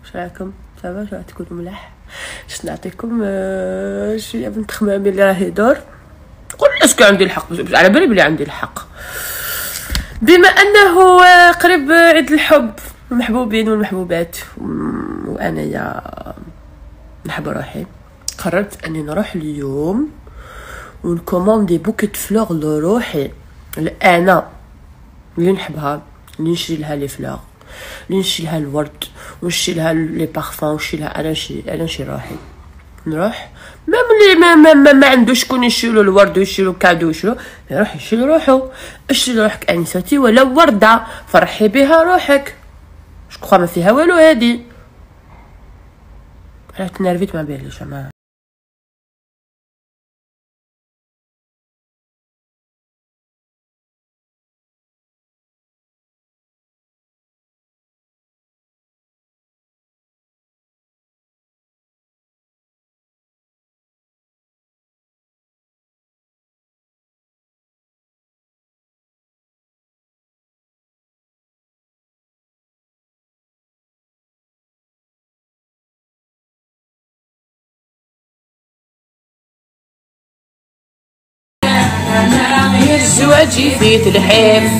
واش راكم؟ صافا واش تكونوا ملاح؟ باش نعطيكم شويه بنت خمامي اللي راهي يدور. قول اسكو عندي الحق؟ على بالي بلي عندي الحق، بما انه قريب عيد الحب، المحبوبين والمحبوبات، وانايا نحب روحي، قررت اني نروح اليوم ونكوموندي بوكيت فلور لروحي، انا اللي نحبها، اللي نشري لها لي فلور، اللي نشري لها الورد، ونشري لها لي بارفان، ونشري لها انا نشري روحي. نروح ميم اللي ما عندوش شكون يشيلو الورد ويشيلو كادو يشيلو، يروح يشيل روحو. اشري روحك انستي ولا ورده، فرحي بها روحك، شكون ما فيها والو هادي. انا تنرفيت ما باليش انا. الزواج فيت الحيف،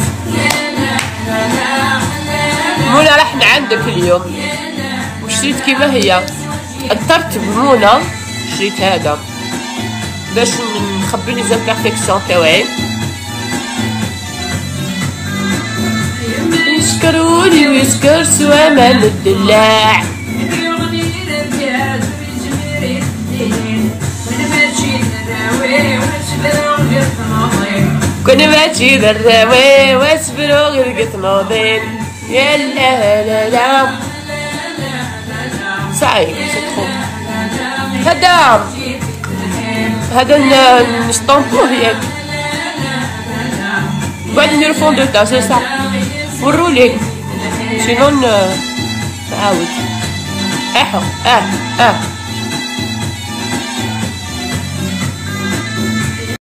منى راح عندك اليوم وشريت كيما هي، اضطرت بمنى شريت هذا باش نخبي لي زامبيرفيكسيون تاوعي. يشكروني ويشكر سوا مال الدلاع، كنا ماشي دراوي واسبرو غير قطناضين. يا لا لا لا صعيب هذا نشطنطوه ياك، بعد نديرو فون دو تا سي صا ورولي سينون نعاود احو